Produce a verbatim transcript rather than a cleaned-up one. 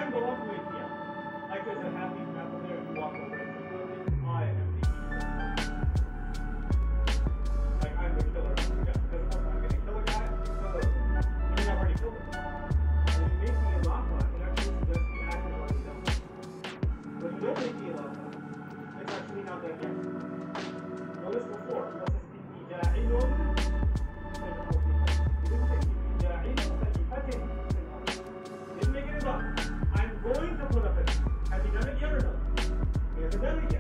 can go up to it, yeah. Like there's a happy apple there, you walk over and say, I am the like I'm the killer. Because I'm going to kill a guy, so I mean, I've already killed him. And it makes me laugh on it. It actually suggests the act is already done. But you don't make me laugh on it. It's actually not that yet. Notice before, it says, إِنِّي جَاعِلٌ didn't make it enough. I'm going to put up it. Has he done it yet or no? He hasn't done it yet.